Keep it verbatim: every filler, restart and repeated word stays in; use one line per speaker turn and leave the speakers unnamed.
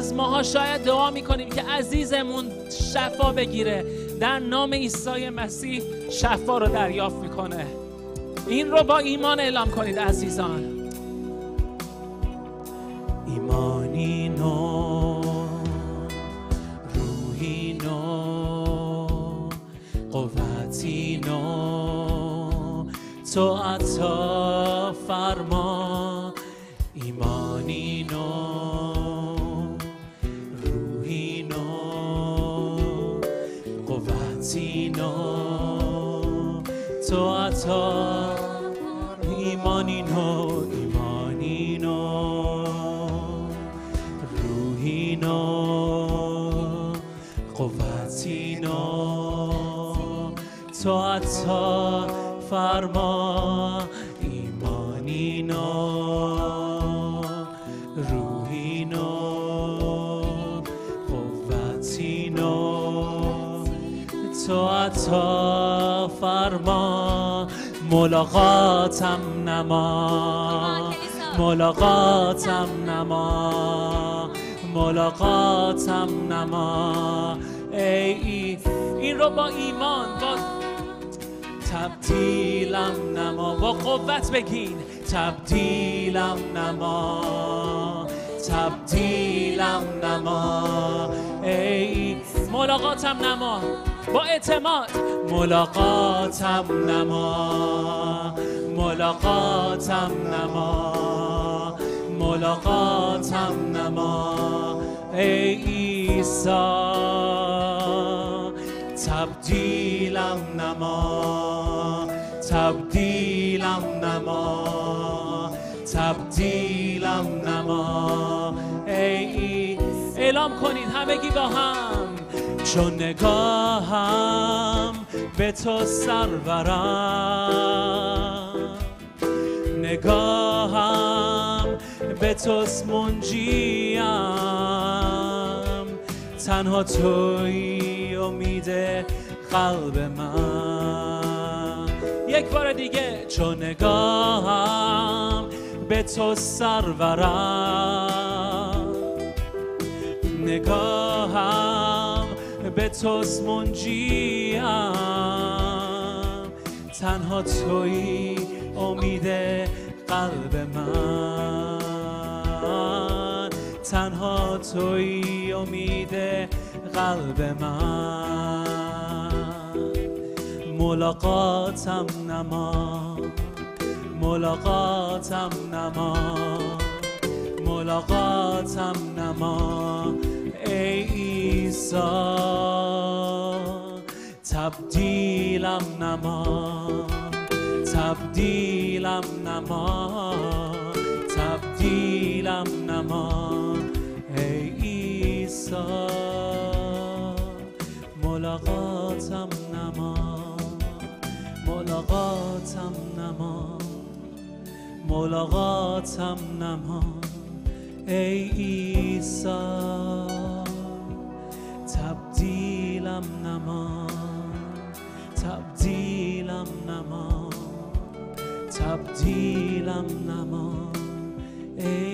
از ماها شاید دعا میکنیم که عزیزمون شفا بگیره، در نام عیسی مسیح شفا رو دریافت میکنه. این رو با ایمان اعلام کنید عزیزان. ایمانی نو، روحی نو، قوتی نو تو عطا فرما. ایمانی نو، روحی نو، قوتی نو تو عطا. ایمانی نو، ایمانی نو، روحی نو، قوتی نو تو عطا فرما. ایمانی نو، روحی نو، قوتی نو تو عطا فرما. ملاقاتم نما، ملاقاتم نما، ملاقاتم نما. ای این رو با ایمان، با تبدیلم نما، با قوت بگین تبدیلم نما، تبدیلم نما. ای ملاقاتم نما، با اعتماد ملاقاتم نما، ملاقاتم نما، ملاقاتم نما. ای عیسی تبدیلم نما، تبدیلم نما، تبدیلم نما. ای اعلام کنید همگی با هم. چون نگاهم به تو سرورم، نگاهم به توست منجیم، تنها توی امید قلب من. یک بار دیگه. چون نگاهم به تو سرورم، نگاهم به توست منجیم، تنها توی امید قلب من، تنها توی امید قلب من. ملاقاتم نما، ملاقاتم نما، ملاقاتم نما. ای عیسی تبدیلم نما، تبدیلم نما، تبدیلم نما. ای عیسی ملاقاتم نما، ملاقاتم نما، ملاقاتم نما. ای عیسی تبدیلم نما، تبدیلم نما، تبدیلم نما. ای